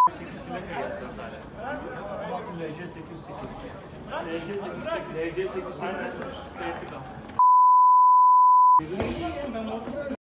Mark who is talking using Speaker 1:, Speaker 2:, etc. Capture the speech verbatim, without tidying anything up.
Speaker 1: sekiz plaka yazsanız hala. L C sekiz yüz sekiz. L C sekiz yüz sekiz. L C sekiz yüz sekiz. Seyrettik aslında.